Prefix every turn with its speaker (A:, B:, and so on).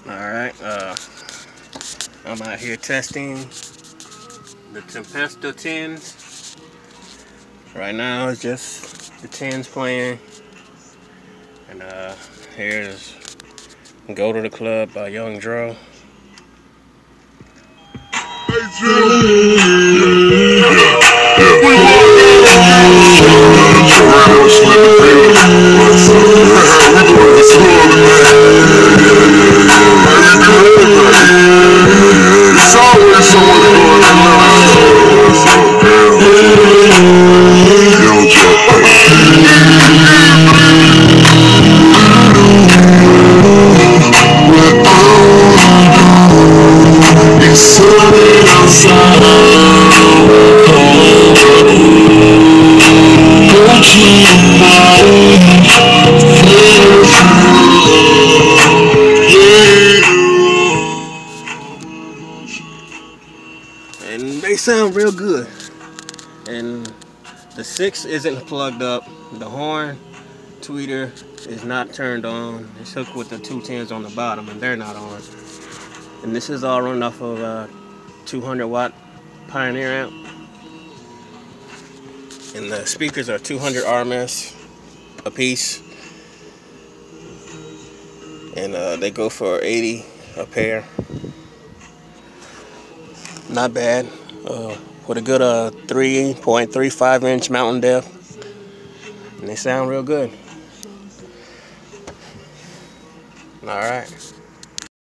A: Alright, I'm out here testing the Tempesta 10s. Right now it's just the 10s playing. And here's Go to the Club by Young Dro. And they sound real good. And the 6 isn't plugged up. The horn tweeter is not turned on. It's hooked with the 210s on the bottom, and they're not on. And this is all run off of a 200 watt Pioneer amp. And the speakers are 200 RMS a piece. And they go for 80 a pair. Not bad. With a good 3.35 inch mountain depth. And they sound real good. Alright.